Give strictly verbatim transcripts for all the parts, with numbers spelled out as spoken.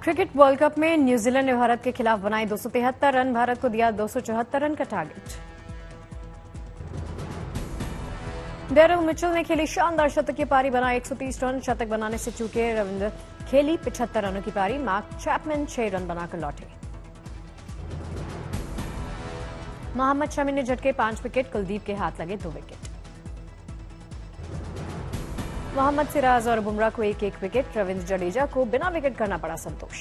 Cricket world cup में New Zealand ने भारत के खिलाफ बनाए दो सौ तिहत्तर रन, भारत को दिया दो सौ चौहत्तर रन का टारगेट। डेरिल मिचेल ने खेली शानदार शतक की पारी, बना एक सौ तीस रन, शतक बनाने से चूके रविंद्र खेली पचहत्तर रनों की पारी, मार्क चैपमैन छह रन बनाकर लौटे। मोहम्मद शमी ने झटके पांच विकेट, कुलदीप के हाथ लगे दो विकेट। मोहम्मद सिराज और बुमराह को एक एक विकेट, रविंद्र जडेजा को बिना विकेट करना पड़ा संतोष।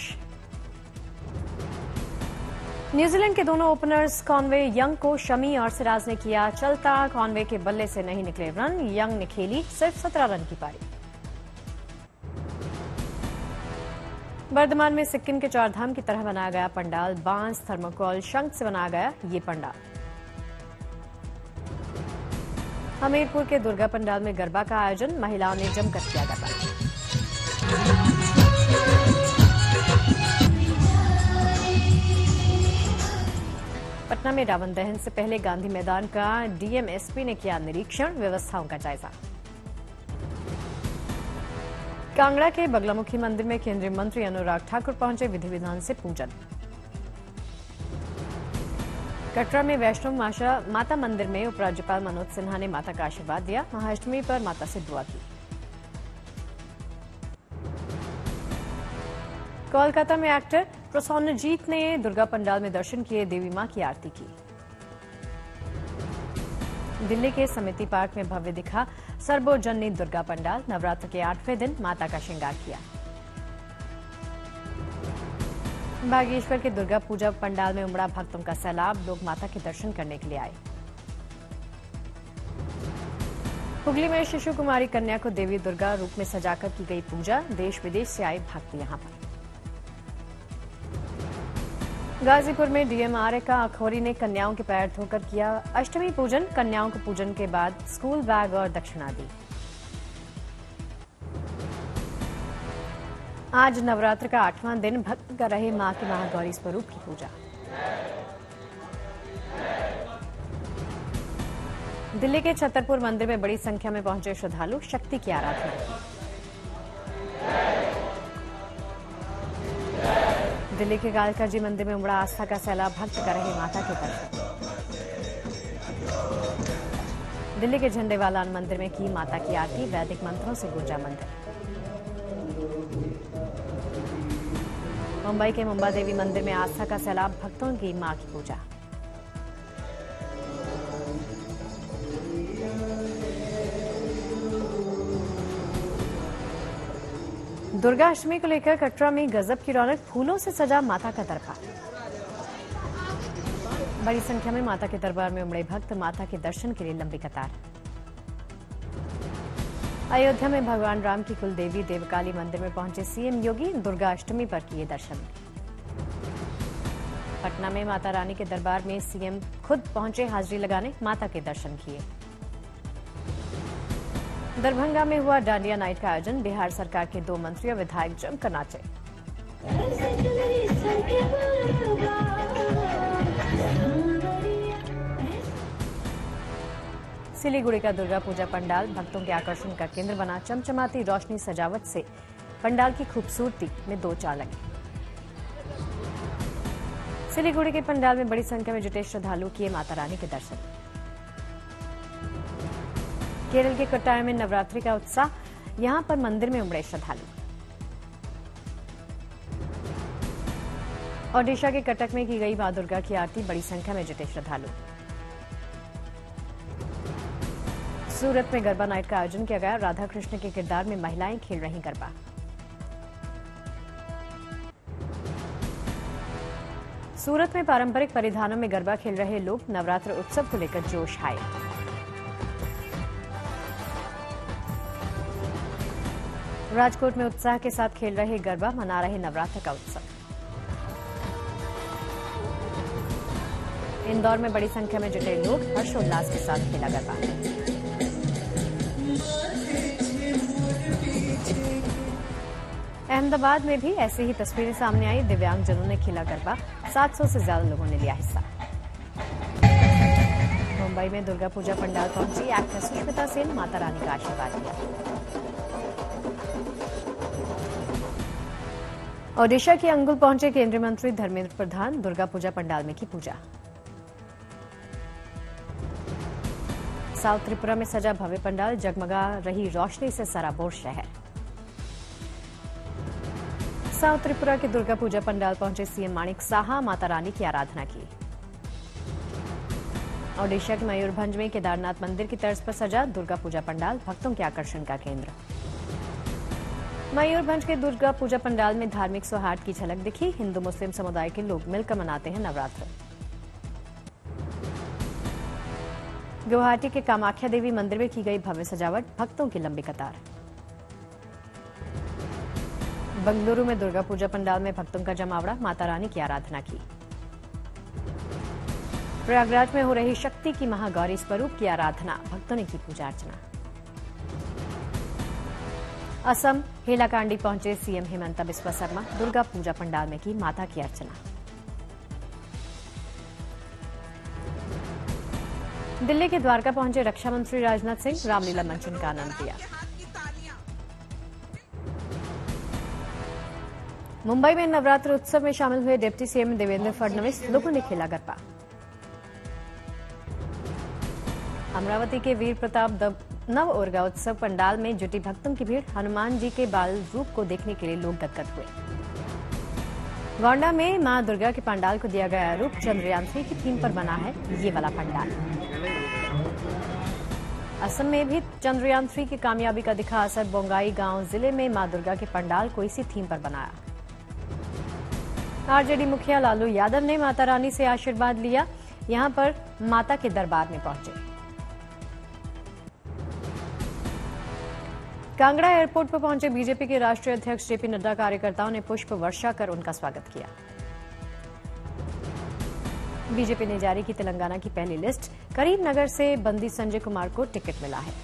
न्यूजीलैंड के दोनों ओपनर्स कॉनवे यंग को शमी और सिराज ने किया चलता, कॉनवे के बल्ले से नहीं निकले रन, यंग ने खेली सिर्फ सत्रह रन की पारी। वर्धमान में सिक्किम के चारधाम की तरह बनाया गया पंडाल, बांस, थर्मोकोल, शंख से बनाया गया ये पंडाल। हमीरपुर के दुर्गा पंडाल में गरबा का आयोजन, महिलाओं ने जमकर किया गरबा। पटना में रावण दहन से पहले गांधी मैदान का डीएमएसपी ने किया निरीक्षण, व्यवस्थाओं का जायजा। कांगड़ा के बगलामुखी मंदिर में केंद्रीय मंत्री अनुराग ठाकुर पहुंचे, विधि विधान से पूजन। कटरा में वैष्णो माता मंदिर में उपराज्यपाल मनोज सिन्हा ने माता का आशीर्वाद दिया, महाअष्टमी पर माता से दुआ की। कोलकाता में एक्टर प्रसन्नजीत ने दुर्गा पंडाल में दर्शन किए, देवी मां की आरती की। दिल्ली के समिति पार्क में भव्य दिखा सर्वजननी दुर्गा पंडाल, नवरात्र के आठवें दिन माता का श्रृंगार किया। बागेश्वर के दुर्गा पूजा पंडाल में उमड़ा भक्तों का सैलाब, लोग माता के दर्शन करने के लिए आए। हुगली में शिशु कुमारी कन्या को देवी दुर्गा रूप में सजाकर की गई पूजा, देश विदेश से आए भक्त यहां पर। गाजीपुर में डीएम आर का अखौरी ने कन्याओं के पैर धोकर किया अष्टमी पूजन, कन्याओं को पूजन के बाद स्कूल बैग और दक्षिणा दी। आज नवरात्र का आठवां दिन, भक्त कर रहे मां के महागौरी स्वरूप की पूजा। दिल्ली के छतरपुर मंदिर में बड़ी संख्या में पहुंचे श्रद्धालु, शक्ति की आराधना की। दिल्ली के कालका जी मंदिर में उमड़ा आस्था का सैलाब, भक्त कर रहे माता के दर्शन। दिल्ली के झंडेवाला मंदिर में की माता की आरती, वैदिक मंत्रों से गूंजा मंदिर। मुंबई के मुंबा देवी मंदिर में आस्था का सैलाब, भक्तों की मां की पूजा। दुर्गा अष्टमी को लेकर कटरा में गजब की रौनक, फूलों से सजा माता का दरबार। बड़ी संख्या में माता के दरबार में उमड़े भक्त, माता के दर्शन के लिए लंबी कतार। अयोध्या में भगवान राम की कुलदेवी देवकाली मंदिर में पहुंचे सीएम योगी, दुर्गा अष्टमी पर किए दर्शन। पटना में माता रानी के दरबार में सीएम खुद पहुंचे हाजिरी लगाने, माता के दर्शन किए। दरभंगा में हुआ डांडिया नाइट का आयोजन, बिहार सरकार के दो मंत्री और विधायक जमकर नाचे। सिलीगुड़ी का दुर्गा पूजा पंडाल भक्तों के आकर्षण का केंद्र बना, चमचमाती रोशनी सजावट से पंडाल की खूबसूरती में दो चार लगे। सिलीगुड़ी के पंडाल में बड़ी संख्या में जुटे श्रद्धालु किए माता रानी के दर्शन। केरल के कट्टाय में नवरात्रि का उत्साह, यहां पर मंदिर में उमड़े श्रद्धालु। ओडिशा के कटक में की गई मां दुर्गा की आरती, बड़ी संख्या में जुटे श्रद्धालु। सूरत में गरबा नाइट का आयोजन किया गया, राधा कृष्ण के किरदार में महिलाएं खेल रही गरबा। सूरत में पारंपरिक परिधानों में गरबा खेल रहे लोग, नवरात्र उत्सव को लेकर जोश आए। राजकोट में उत्साह के साथ खेल रहे गरबा, मना रहे नवरात्र का उत्सव। इंदौर में बड़ी संख्या में जुटे लोग हर्षोल्लास के साथ खेला गरबा। अहमदाबाद में भी ऐसी ही तस्वीरें सामने आई, दिव्यांगजनों ने खेला गरबा, सात सौ से ज्यादा लोगों ने लिया हिस्सा। मुंबई में दुर्गा पूजा पंडाल पहुंची एक्ट्रेस सुष्मिता सेन, माता रानी का आशीर्वाद लिया। ओडिशा के अंगुल पहुंचे केंद्रीय मंत्री धर्मेंद्र प्रधान, दुर्गा पूजा पंडाल में की पूजा। साउथ त्रिपुरा में सजा भव्य पंडाल, जगमगा रही रोशनी से सराबोर शहर। साउथ त्रिपुरा के दुर्गा पूजा पंडाल पहुंचे सीएम माणिक साहा, माता रानी की आराधना की। ओडिशा के मयूरभंज में केदारनाथ मंदिर की तर्ज पर सजा दुर्गा पूजा पंडाल, भक्तों के आकर्षण का केंद्र। मयूरभंज के दुर्गा पूजा पंडाल में धार्मिक सौहार्द की झलक दिखी, हिंदू मुस्लिम समुदाय के लोग मिलकर मनाते हैं नवरात्र। गुवाहाटी के कामाख्या देवी मंदिर में की गई भव्य सजावट, भक्तों की लंबी कतार। बंगलुरु में दुर्गा पूजा पंडाल में भक्तों का जमावड़ा, माता रानी की आराधना की। प्रयागराज में हो रही शक्ति की महागौरी स्वरूप की आराधना, भक्तों ने की पूजा अर्चना। असम हेलाकांडी पहुंचे सीएम हेमंत बिस्वा शर्मा, दुर्गा पूजा पंडाल में की माता की अर्चना। दिल्ली के द्वारका पहुंचे रक्षा मंत्री राजनाथ सिंह, रामलीला मंचन का आनंद लिया। मुंबई में नवरात्र उत्सव में शामिल हुए डिप्टी सीएम देवेंद्र फडणवीस, लोगों ने खेला गरबा। अमरावती के वीर प्रताप नव उर्गा उत्सव पंडाल में जुटी भक्तों की भीड़, हनुमान जी के बाल रूप को देखने के लिए लोग गदगद हुए। गोंडा में मां दुर्गा के पंडाल को दिया गया रूप, चंद्रयान थ्री की थीम पर बना है ये वाला पंडाल। असम में भी चंद्रयान थ्री की कामयाबी का दिखा असर, बोंगाई गांव जिले में मां दुर्गा के पंडाल को इसी थीम पर बनाया। आरजेडी मुखिया लालू यादव ने माता रानी से आशीर्वाद लिया, यहां पर माता के दरबार में पहुंचे। कांगड़ा एयरपोर्ट पर पहुंचे बीजेपी के राष्ट्रीय अध्यक्ष जेपी नड्डा, कार्यकर्ताओं ने पुष्प वर्षा कर उनका स्वागत किया। बीजेपी ने जारी की तेलंगाना की पहली लिस्ट, करीमनगर से बंदी संजय कुमार को टिकट मिला है।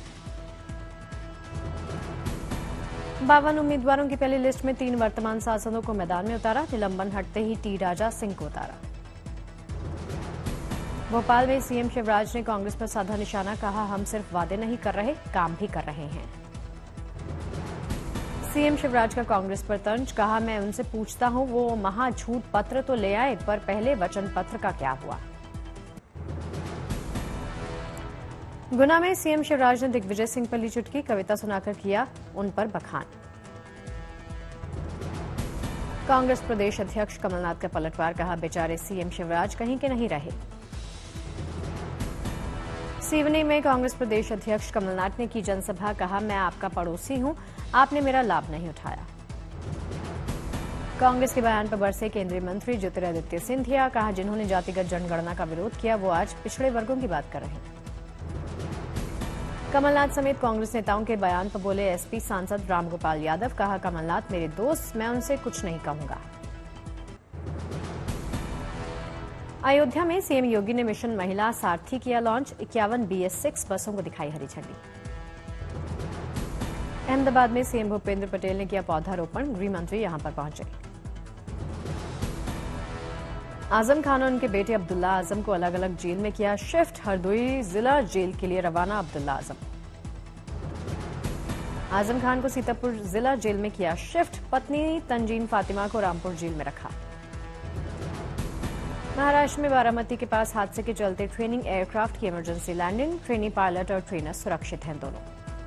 बावन उम्मीदवारों की पहली लिस्ट में तीन वर्तमान सांसदों को मैदान में उतारा, निलंबन हटते ही टी राजा सिंह को उतारा। भोपाल में सीएम शिवराज ने कांग्रेस पर साधा निशाना, कहा हम सिर्फ वादे नहीं कर रहे, काम भी कर रहे हैं। सीएम शिवराज का कांग्रेस पर तंज, कहा मैं उनसे पूछता हूं वो महाझूठ पत्र तो ले आए, पर पहले वचन पत्र का क्या हुआ। गुना में सीएम शिवराज ने दिग्विजय सिंह पर ली चुटकी, कविता सुनाकर किया उन पर बखान। कांग्रेस प्रदेश अध्यक्ष कमलनाथ का पलटवार, कहा बेचारे सीएम शिवराज कहीं के नहीं रहे। सिवनी में कांग्रेस प्रदेश अध्यक्ष कमलनाथ ने की जनसभा, कहा मैं आपका पड़ोसी हूं, आपने मेरा लाभ नहीं उठाया। कांग्रेस के बयान पर बरसे केंद्रीय मंत्री ज्योतिरादित्य सिंधिया, कहा जिन्होंने जातिगत जनगणना का विरोध किया वो आज पिछड़े वर्गों की बात कर रहे हैं। कमलनाथ समेत कांग्रेस नेताओं के बयान पर बोले एसपी सांसद रामगोपाल यादव, कहा कमलनाथ मेरे दोस्त, मैं उनसे कुछ नहीं कहूंगा। अयोध्या में सीएम योगी ने मिशन महिला सारथी किया लॉन्च, इक्यावन बी एस सिक्स बसों को दिखाई हरी झंडी। अहमदाबाद में सीएम भूपेंद्र पटेल ने किया पौधारोपण, गृह मंत्री यहां पर पहुंचे। आजम खान और उनके बेटे अब्दुल्ला आजम को अलग अलग जेल में किया शिफ्ट, हरदोई जिला जेल के लिए रवाना अब्दुल्ला आजम। आजम खान को सीतापुर जिला जेल में किया शिफ्ट, पत्नी तंजीन फातिमा को रामपुर जेल में रखा। महाराष्ट्र में बारामती के पास हादसे के चलते ट्रेनिंग एयरक्राफ्ट की इमरजेंसी लैंडिंग, ट्रेनी पायलट और ट्रेनर सुरक्षित हैं दोनों।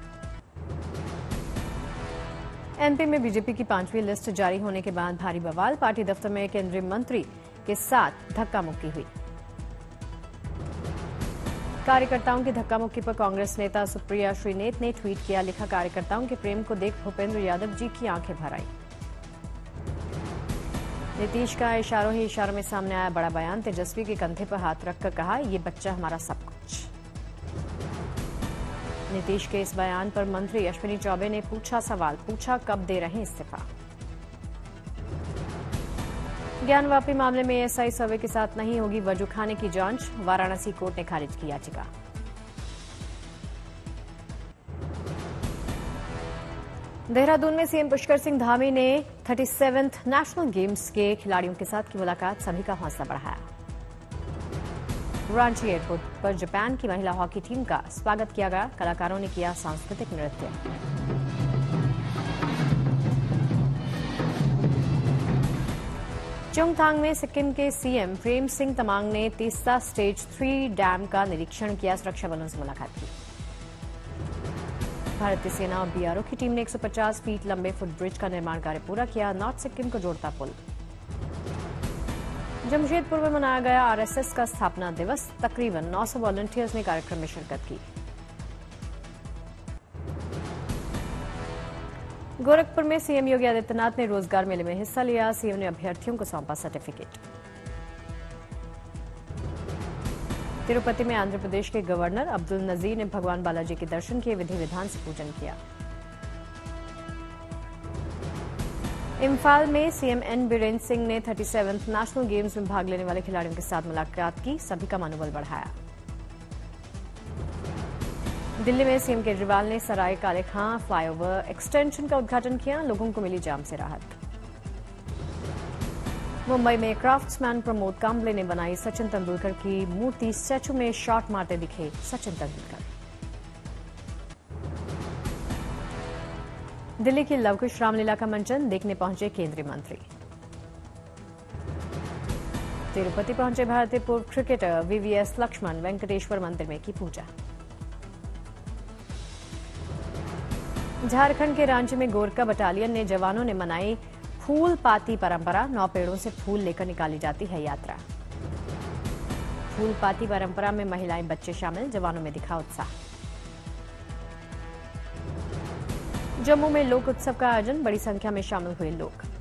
एमपी में बीजेपी की पांचवी लिस्ट जारी होने के बाद भारी बवाल, पार्टी दफ्तर में केंद्रीय मंत्री के साथ धक्का मुक्की हुई। कार्यकर्ताओं की धक्का मुक्की पर कांग्रेस नेता सुप्रिया श्रीनेत ने ट्वीट किया, लिखा कार्यकर्ताओं के प्रेम को देख भूपेंद्र यादव जी की आंखें भर आई। नीतीश का इशारों ही इशारों में सामने आया बड़ा बयान, तेजस्वी के कंधे पर हाथ रखकर कहा ये बच्चा हमारा सब कुछ। नीतीश के इस बयान पर मंत्री अश्विनी चौबे ने पूछा सवाल, पूछा कब दे रहे इस्तीफा। ज्ञानवापी मामले में एएसआई सर्वे के साथ नहीं होगी वजू खाने की जांच, वाराणसी कोर्ट ने खारिज की याचिका। देहरादून में सीएम पुष्कर सिंह धामी ने सैंतीसवें नेशनल गेम्स के खिलाड़ियों के साथ की मुलाकात, सभी का हौसला बढ़ाया। रांची एयरपोर्ट पर जापान की महिला हॉकी टीम का स्वागत किया गया, कलाकारों ने किया सांस्कृतिक नृत्य। चुंगथांग में सिक्किम के सीएम प्रेम सिंह तमांग ने तीस्ता स्टेज थ्री डैम का निरीक्षण किया, सुरक्षा बलों से मुलाकात की। भारतीय सेना और बीआरओ की टीम ने एक सौ पचास फीट लंबे फुटब्रिज का निर्माण कार्य पूरा किया, नॉर्थ सिक्किम को जोड़ता पुल। जमशेदपुर में मनाया गया आरएसएस का स्थापना दिवस, तकरीबन नौ सौ वॉलंटियर्स ने कार्यक्रम में शिरकत की। गोरखपुर में सीएम योगी आदित्यनाथ ने रोजगार मेले में हिस्सा लिया, सीएम ने अभ्यर्थियों को सौंपा सर्टिफिकेट। तिरुपति में आंध्र प्रदेश के गवर्नर अब्दुल नजीर ने भगवान बालाजी के दर्शन किए, विधि विधान से पूजन किया। इम्फाल में सीएम एन बीरेन्द्र सिंह ने सैंतीसवें नेशनल गेम्स में भाग लेने वाले खिलाड़ियों के साथ मुलाकात की, सभी का मनोबल बढ़ाया। दिल्ली में सीएम केजरीवाल ने सराय काले खां फ्लाईओवर एक्सटेंशन का उद्घाटन किया, लोगों को मिली जाम से राहत। मुंबई में क्राफ्ट्समैन प्रमोद कांबले ने बनाई सचिन तेंदुलकर की मूर्ति, स्टैचू में शॉट मारते दिखे सचिन तेंदुलकर। दिल्ली की लवकुश रामलीला का मंचन देखने पहुंचे केंद्रीय मंत्री। तिरुपति पहुंचे भारतीय पूर्व क्रिकेटर वीवीएस लक्ष्मण, वेंकटेश्वर मंदिर में की पूजा। झारखंड के रांची में गोरखा बटालियन ने जवानों ने मनाई फूल पाती परंपरा, नौ पेड़ों से फूल लेकर निकाली जाती है यात्रा। फूल पाती परंपरा में महिलाएं बच्चे शामिल, जवानों में दिखा उत्साह। जम्मू में लोक उत्सव का आयोजन, बड़ी संख्या में शामिल हुए लोग।